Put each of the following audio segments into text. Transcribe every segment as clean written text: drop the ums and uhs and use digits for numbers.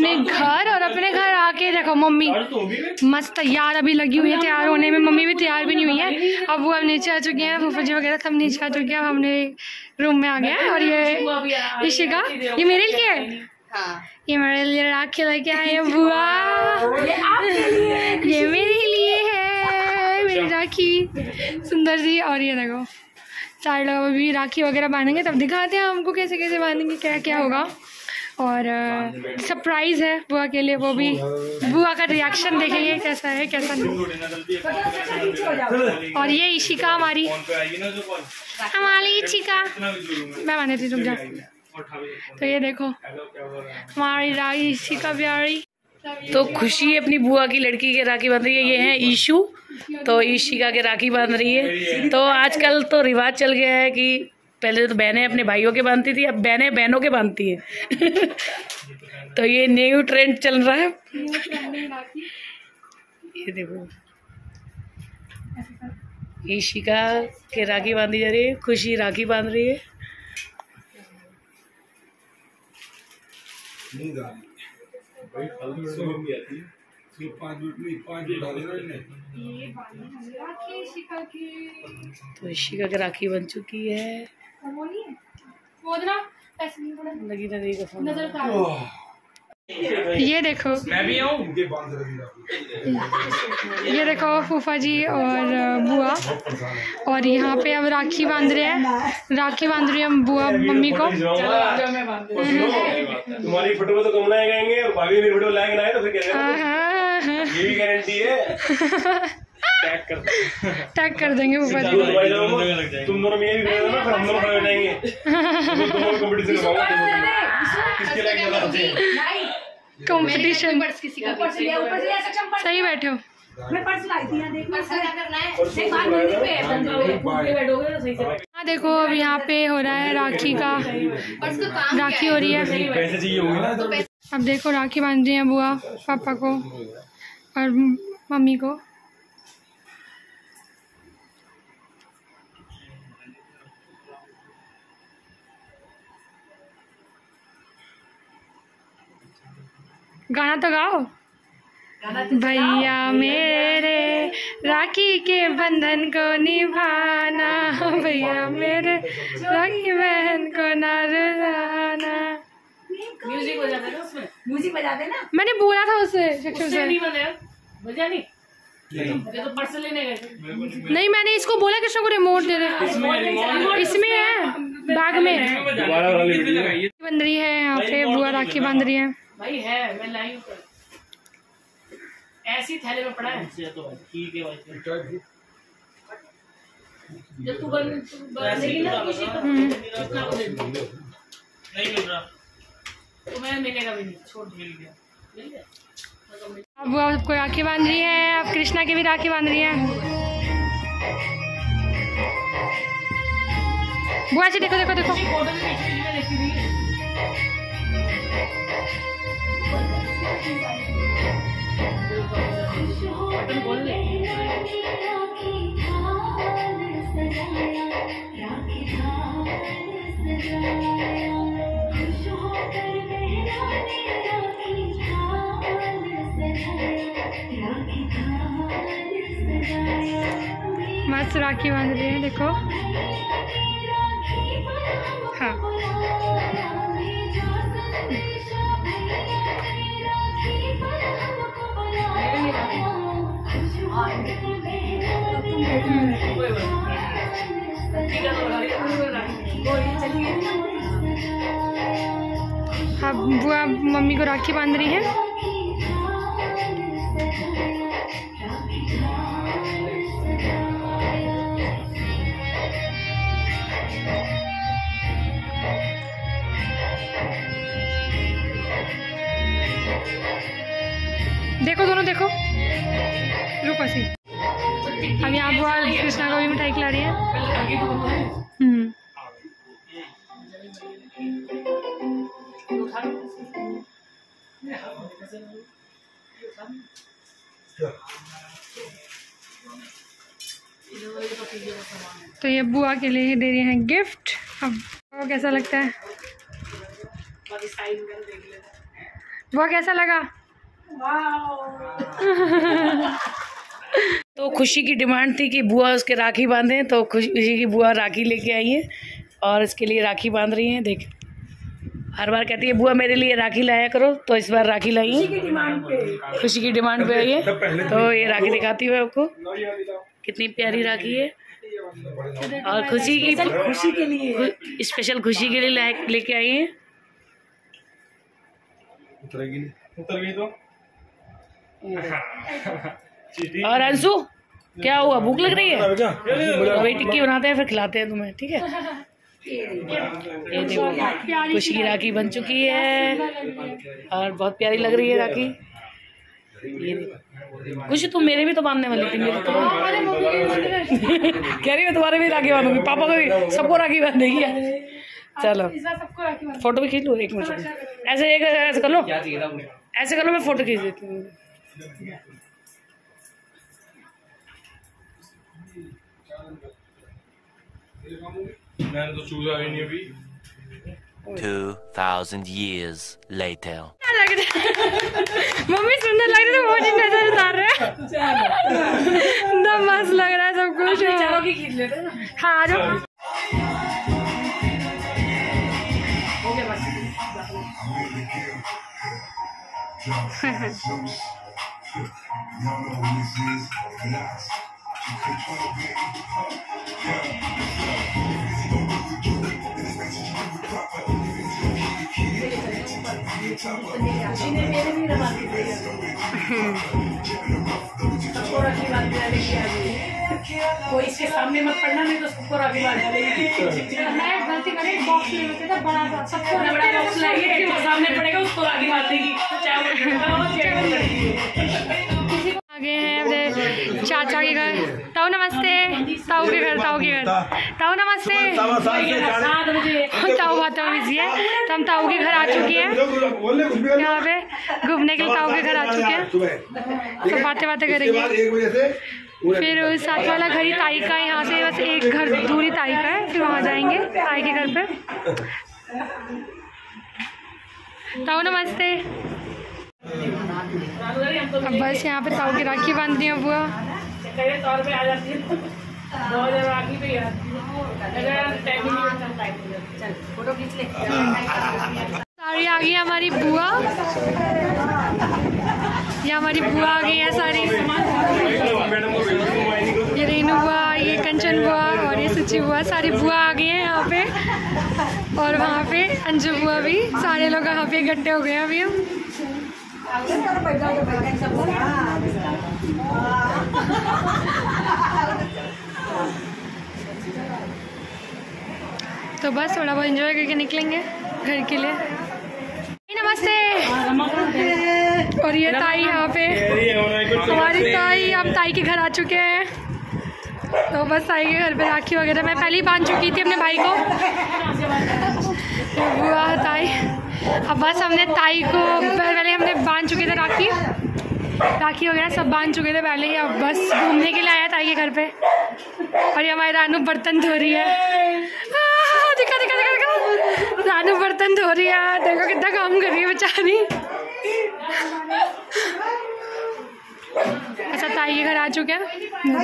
अपने घर और अपने घर आके देखो मम्मी मस्त तैयार अभी लगी हुई है तैयार होने में। मम्मी भी तैयार भी नहीं हुई है। अब वो अब नीचे आ चुके हैं, फूफा जी वगैरह सब नीचे आ चुके हैं। अब हमने रूम में आ गया है। और ये इशिका ये मेरे लिए है। हाँ। ये मेरे लिए राखी लेके आए हैं बुआ। ये मेरे लिए है मेरी राखी सुंदर सी। और ये देखो सारे लोग अभी राखी वगैरह बांधेंगे तब दिखाते हैं हमको कैसे कैसे बांधेंगे, क्या क्या होगा। और सरप्राइज़ है बुआ के लिए, वो भी बुआ का रिएक्शन देखेंगे कैसा है कैसा नहीं। और ये इशिका हमारी इशिका मैं माने थी, रुक जा। तो ये देखो हमारी राखी इशिका प्यारी। तो खुशी अपनी बुआ की लड़की के राखी बांध रही है। ये है ईशु, तो इशिका के राखी बांध रही है। तो आजकल तो रिवाज चल गया है कि पहले तो बहनें अपने भाइयों के बांधती थी, अब बहनें बहनों के बांधती है। तो ये न्यू ट्रेंड चल रहा है। ये देखो इशिका के राखी बांधी जा रही है, खुशी राखी बांध रही है। तो इशिका की राखी बन चुकी है। लगी ना देगा फोन। ये देखो मैं भी आऊं। ये देखो फूफा जी और बुआ, और यहाँ पे अब राखी बांध रहे हैं। राखी बांध रही है बुआ मम्मी को। तुम्हारी फोटो तो कम लाएंगे और भाभी मेरी फोटो लाएंगे ना, तो फिर ये भी गारंटी है। टैग कर देंगे फूफा जी। तुम दोनों में भी खड़े हो ना, फिर हम दोनों खड़े हो जाएंगे। दोनों कंपटीशन करवाओगे किसके लायक ज्यादा बचे। कंपटीशन सही बैठे हो। हाँ देखो अब यहाँ पे हो रहा है राखी का, राखी हो रही है। अब देखो राखी बांध रही है बुआ पापा को और मम्मी को। गाना तो गाओ। भैया मेरे राखी के बंधन को निभाना, भैया मेरे राखी बहन को न रुलाना। म्यूजिक बजा देना उसमें, म्यूजिक बजा देना। मैंने बोला था उससे नहीं बजा नहीं। ये तो पर्स लेने गए थे। नहीं मैंने इसको बोला कृष्ण को रिमोट दे दे। इसमें है बैग में बंध रही है। यहाँ पे बुआ राखी बांध रही है। भाई है मैं लाई हूँ, ऐसी थैले में पड़ा है। तो ठीक है भाई, जब तू बनेगी ना किसी को नहीं मिल रहा तो मैं मिलेगा भी नहीं, छोड़ मिल गया। अब बुआ सबको राखी बांध रही है। अब कृष्णा की भी राखी बांध रही है। बुआ जी देखो देखो देखो मस्त राखी बांध रही है देखो। हाँ अब बुआ मम्मी को राखी बांध रही है। देखो दोनों देखो रुको सी। अब यहाँ बुआ कृष्णा को भी मिठाई खिला रही है। तो ये बुआ के लिए दे रहे हैं गिफ्ट। अब कैसा लगता है? बुआ कैसा लगा? तो खुशी की डिमांड थी कि बुआ उसके राखी बांधे, तो खुशी की बुआ राखी लेके आई है और इसके लिए राखी बांध रही हैं। देख, हर बार कहती है बुआ मेरे लिए राखी लाया करो, तो इस बार राखी लाई है खुशी की डिमांड पे आई है। तो ये राखी दिखाती हूँ आपको, कितनी प्यारी राखी है। और खुशी के लिए स्पेशल खुशी के लिए लेके आई है। उतर गई तो और अंशु क्या हुआ, भूख लग रही है? वही टिक्की बनाते हैं फिर खिलाते हैं तुम्हें, ठीक है? ये देखो खुशी की राखी बन चुकी है और बहुत प्यारी लग रही है राखी। ये देखो खुशी, तुम मेरे भी तो बांधने वाली थी, मेरे तो कह रही मैं तुम्हारे भी राखी बांधूंगी, पापा को भी, सबको राखी बांधेगी। चलो फोटो भी खींच लो, एक मिनट ऐसे कर लो, ऐसे कर लो, मैं फोटो खींच देती हूँ। मैंने तो चूजा ही नहीं अभी। 2000 years later. मम्मी सुंदर लग रही है, मुझे नजर उतार रहे हैं। ना मस्त लग रहा है सब कुछ। चारों की खींच लेते हैं। हाँ आ जाओ। कोई इसके सामने मत पड़ना, नहीं तो सबको राखी बांध देगी। गलती करे बॉक्स ले लेते थे बड़ा सा, सबको बड़ा बॉक्स लाइए, जो सामने पड़ेगा उसको राखी बांध देगी। आगे हैं अपने चाचा के घर। ताऊ नमस्ते। ताऊ के घर, ताऊ के घर। ताऊ नमस्ते। 7 बजे ताऊ बहुत बिजी है, तो हम ताऊ के घर आ चुके हैं। यहाँ पे घूमने के लिए ताऊ के घर आ चुके हैं, तो बातें करेंगे। फिर साथ वाला घर ही ताई का है, यहाँ से बस एक घर दूरी ताई का है, फिर वहाँ जाएंगे ताई के घर पे। ताऊ नमस्ते। अब बस यहाँ पे ताऊ की राखी बांधनी है बुआ। सारी आ गई हमारी बुआ, ये हमारी बुआ आ गई है सारी। ये रेनू बुआ, ये कंचन बुआ और ये सुची बुआ, सारी बुआ आ गई हैं यहाँ पे। और वहाँ पे अंजू बुआ भी, सारे लोग यहाँ पे इकट्ठे हो गए हैं अभी हम। तो बस थोड़ा बहुत एंजॉय करके निकलेंगे घर के लिए। नमस्ते। और ये ताई यहाँ पे, हमारी ताई, हम ताई के घर आ चुके हैं। तो बस ताई के घर पे राखी वगैरह मैं पहले ही बांध चुकी थी अपने भाई को। बुआ ताई, अब बस हमने ताई को पहले हमने बांध चुके थे राखी वगैरह सब बांध चुके थे पहले ही। अब बस घूमने के लिए आया ताई के घर पे। और ये हमारी रानू बर्तन धो रही है। दिखा दिखा दिखा दिखा, रानू बर्तन धो रही है, देखो कितना काम कर रही है बेचारी। अच्छा ताई के घर आ चुके हैं।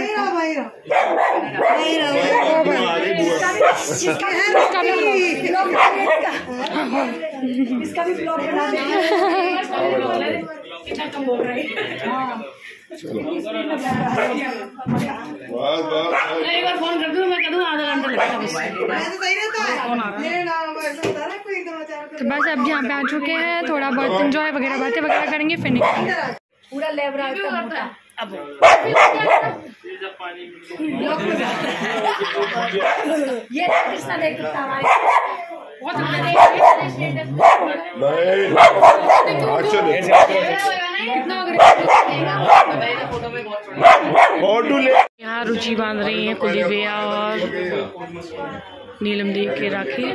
इसका भी ब्लॉग बना देंगे। कितना कम बोल रही है। एक बार फोन कर दूँ, मैं कर दूँ, आधा घंटा लगेगा बस। तो बस अब यहाँ पे आ चुके हैं, थोड़ा बहुत एंजॉय वगैरह बातें वगैरह करेंगे, फिर निकलेंगे। पूरा लेबरा मोटा। अब ये कृष्णा देख यहाँ रुचि बांध रही है कुलदीपिया और नीलम दी के राखी।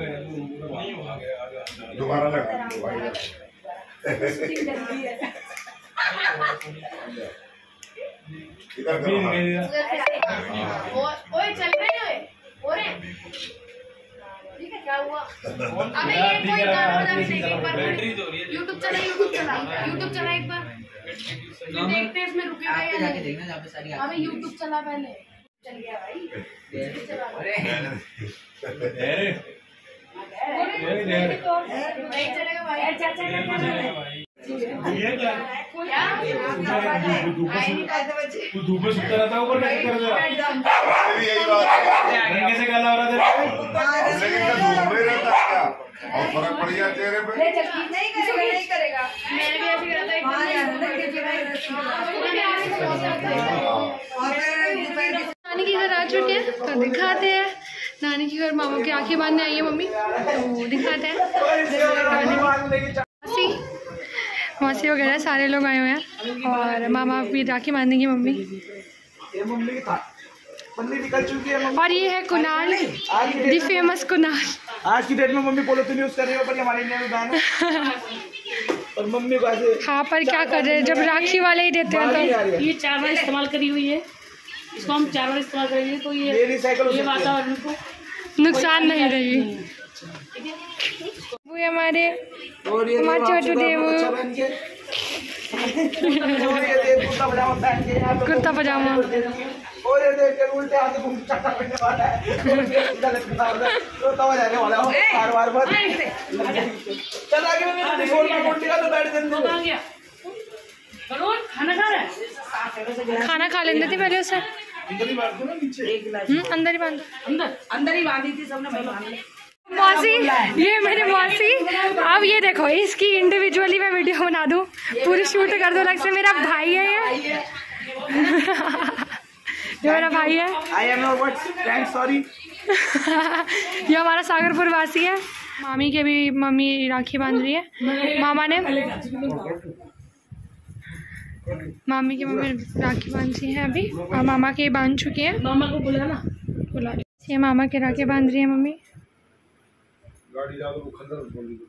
दोबारा लगा चल रहे ठीक है क्या हुआ? अबे ये कोई गाना बजा के देख एक बार यूट्यूब चला एक बार देखते हैं इसमें रुकेगा या नहीं। अबे यूट्यूब चला पहले चल गया भाई नहीं चलेगा भाई तू धूप में सुता रहता है ऊपर कैसे कर रहा है? कैसे गाला हो रहा था? लेकिन धूप में रहता है क्या? और फर्क पड़ गया चेहरे पे? नहीं करेगा मैंने भी ऐसे करा था नानी के घर आ चुके हैं तो दिखाते हैं। नानी के घर मामा की आंखें बांधने आई है मम्मी तो दिखाते हैं। मौसी वगैरह सारे लोग आए हुए हैं और मामा भी राखी बांधेंगी मम्मी। निकल चुकी है और ये है कुणाल दी फेमस कुणाल। आज की डेट में मम्मी पोलोथीन यूज कर रही है पर हमारी इंडिया में बैन है। और मम्मी को ऐसे हाँ पर क्या कर रहे हैं जब राखी वाले ही देते हैं तो ये 4 बार इस्तेमाल करी हुई है, इसको हम 4 बार इस्तेमाल करेंगे तो ये वातावरण को नुकसान नहीं रहेगी। वो हमारे छोटू देव कुर्ता पजामा और ये देख के उल्टे हाथ घूम चक्का पड़ने वाला है। तो तवा जाने वाला है बार बार चल आगे में मेरे फोन में फोन का तो बैठ जल्दी आ गया। बरोबर खाना खा रहा है, खाना खा लेते थे पहले उसे अंदर ही बांध अंदर ही बांधी थी सबने भाई बांध ली। मौसी ये मेरी मौसी। अब ये देखो इसकी इंडिविजुअली मैं वीडियो बना दूं पूरी शूट कर दो। लगता है मेरा भाई है ये मेरा भाई है। I am not what thank sorry. ये हमारा सागरपुर वासी है। मामी के भी मम्मी राखी बांध रही है। मामी की मम्मी राखी बांध रही है अभी और मामा के बांध चुकी है। मामा को बुलाना बुला ये मामा के राखी बांध रही है मम्मी। गाड़ी जा तो खंडर बोल दी।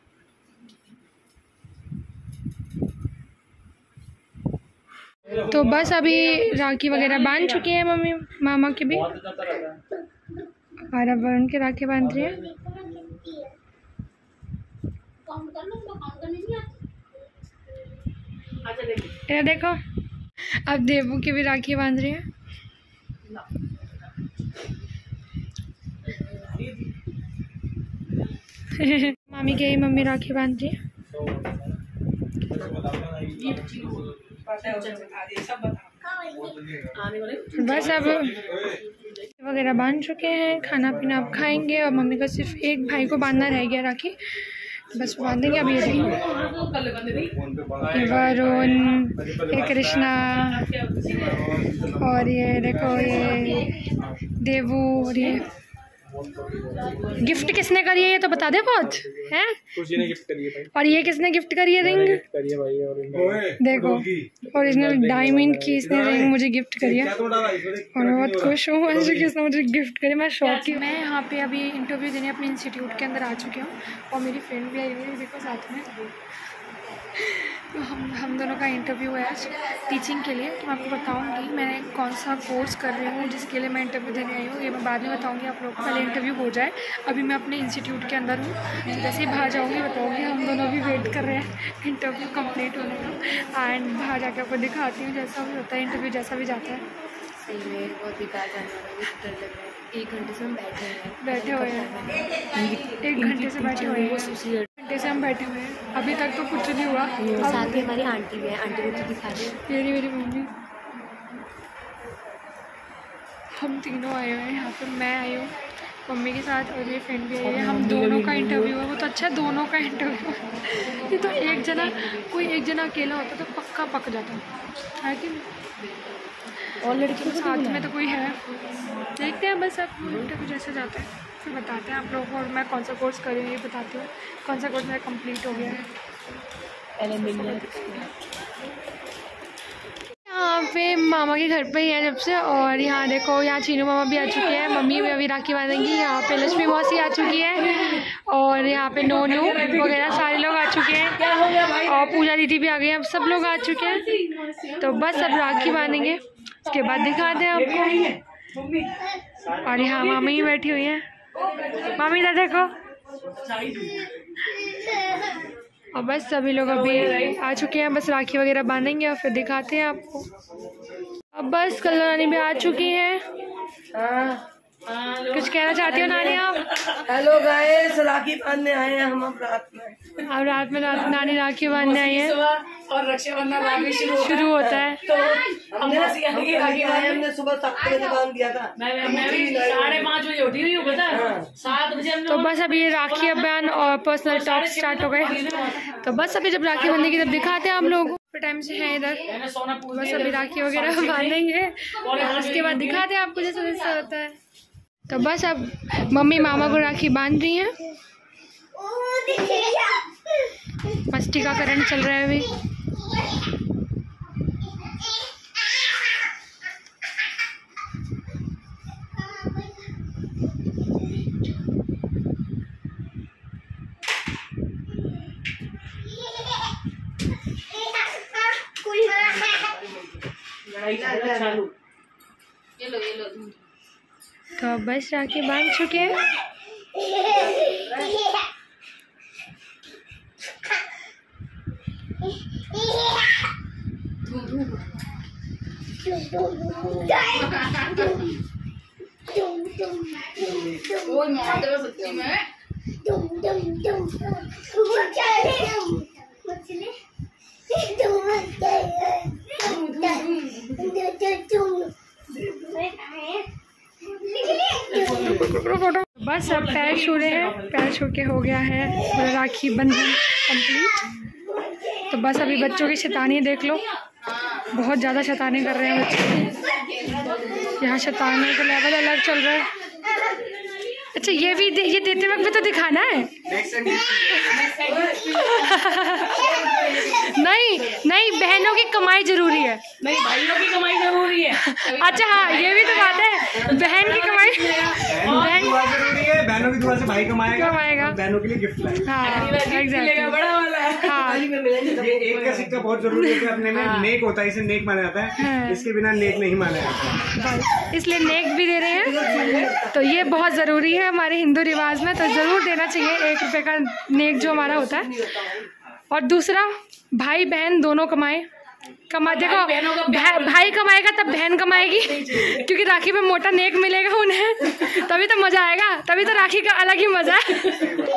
तो बस अभी राखी वगैरह बांध चुकी है मम्मी मामा के भी और अब उनके राखी बांध रही है। ये देखो अब देवू की भी राखी बांध रही है। मामी के ही मम्मी राखी बांध रही है। बस अब वगैरह बांध चुके हैं, खाना पीना अब खाएंगे और मम्मी का सिर्फ एक भाई को बांधना रह गया राखी, बस बांधेंगे। अब ये वरुण, ये कृष्णा और ये देखो ये देवू और ये गिफ्ट किसने करी है ये तो बता दे बहुत है। खुशी ने गिफ्ट करी है भाई। और ये किसने गिफ्ट करी है रिंग? करी है भाई। और देखो ओरिजिनल डायमंड की इसने रिंग मुझे गिफ्ट करी है और मैं बहुत खुश हूँ मुझे किसने मुझे गिफ्ट करी। मैं शौक की। मैं यहाँ पे अभी इंटरव्यू देने अपने इंस्टीट्यूट के अंदर आ चुकी हूँ और मेरी फ्रेंड भी आई हुई है देखो साथ में। तो हम दोनों का इंटरव्यू है आज टीचिंग के लिए। तो मैं आपको बताऊंगी मैंने कौन सा कोर्स कर रही हूँ जिसके लिए मैं इंटरव्यू देने आई हूँ, ये मैं बाद में बताऊंगी आप लोग को। पहले इंटरव्यू हो जाए। अभी मैं अपने इंस्टीट्यूट के अंदर हूँ तो जैसे ही बाहर जाऊँगी बताऊँगी। हम दोनों भी वेट कर रहे हैं इंटरव्यू कंप्लीट होने का एंड बाहर जाकर आपको दिखाती हूँ जैसा भी होता है इंटरव्यू जैसा भी जाता है। सही में बहुत बेकार जाने वाला है, डर लग रहा है। 1 घंटे से हम बैठे हुए हैं 1 घंटे से बैठे हुए हैं 1 घंटे से हम बैठे हुए हैं। अभी तक तो कुछ नहीं हुआ। साथ में हमारी आंटी भी है, आंटी को दिखा दे। मेरी मम्मी हम तीनों आए हुए हैं यहाँ पे। मैं आई हूँ मम्मी के साथ और मेरी फ्रेंड भी आई है। हम दोनों का इंटरव्यू है। वो तो अच्छा दोनों का इंटरव्यू है। ये तो कोई एक जना अकेला होता तो पक्का पक जाता है कि और लड़की के साथ में तो कोई है। देखते हैं बस अब इंटरव्यू जैसे जाता है फिर बताते हैं आप लोगों को। और मैं कौन सा कोर्स कर रही हूँ ये बताती हूँ, कौन सा कोर्स मेरा कंप्लीट हो गया है। यहाँ पे मामा के घर पे ही है जब से। और यहाँ देखो यहाँ चीनू मामा भी आ चुके हैं, मम्मी भी अभी राखी बांधेंगी। यहाँ पे लक्ष्मी मौसी आ चुकी है और यहाँ पे नोनू वगैरह सारे लोग आ चुके हैं और पूजा दीदी भी आ गई हैं। अब सब लोग आ चुके हैं, तो बस अब राखी बांधेंगे, उसके बाद दिखाते हैं आपको। और यहाँ मामी बैठी हुई है, मामी इधर देखो। और बस सभी लोग अभी आ चुके हैं, बस राखी वगैरह बांधेंगे और फिर दिखाते हैं आपको। अब बस कल नानी भी आ चुकी हैं। कुछ कहना चाहती हो नानी आप? हेलो गाइस, राखी बांधने आए हैं हम अब रात में। अब रात में नानी राखी बांधने आई है और रक्षाबंधन शुरू होता है। तो हमने सुबह 7 बजे बांध दिया था। मैं भी 5:30 बजे उठी हुई हूँ, पता है 7 बजे। तो बस अभी ये राखी अभियान और पर्सनल टॉक स्टार्ट हो गए, तो बस अभी जब राखी बंधेगी तब दिखाते हैं आप लोगों को। टाइम से है इधर, बस अभी राखी वगैरह बांधेंगे, उसके बाद दिखाते हैं आपको जैसा जैसा होता है। तो बस अब मम्मी मामा को राखी बांध रही हैं। मस्ती का करंट चल रहा है अभी। तो अब बस राखी बांध चुके हैं। बस अब पैर छू रहे हैं, पैर छू के हो गया है पूरा राखी बंधन कंप्लीट। तो बस अभी बच्चों की शैतानी देख लो, बहुत ज़्यादा शैतानी कर रहे हैं बच्चे। यहाँ शैतानी का लेवल अलग चल रहा है। अच्छा ये देते वक्त भी तो दिखाना है। नहीं बहनों की कमाई जरूरी है, नहीं भाइयों की कमाई जरूरी है। अच्छा हाँ ये भी तो बात है, बहन की कमाई जरूरी है, बहनों की दुआ से भाई कमाएगा, बहनों के लिए गिफ्ट लाएगा। हाँ एग्जैक्टली, बड़ा वाला है। हाँ ये एक का सिक्का बहुत जरूरी है, अपने में नेक होता है, इसे नेक माना जाता है, इसके बिना नेक नहीं माना जाता, इसलिए नेक भी दे रहे हैं। तो ये बहुत ज़रूरी है हमारे हिंदू रिवाज में, तो ज़रूर देना चाहिए 1 रुपये का नेक जो हमारा होता है। और दूसरा भाई बहन दोनों देखो भाई कमाएगा तब बहन कमाएगी, क्योंकि राखी में मोटा नेक मिलेगा उन्हें, तभी तो मज़ा आएगा, तभी तो राखी का अलग ही मज़ा है।